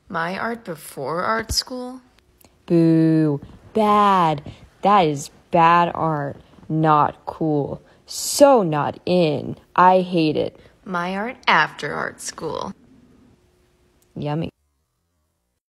My art before art school? Boo. Bad. That is bad art. Not cool. So not in. I hate it. My art after art school. Yummy.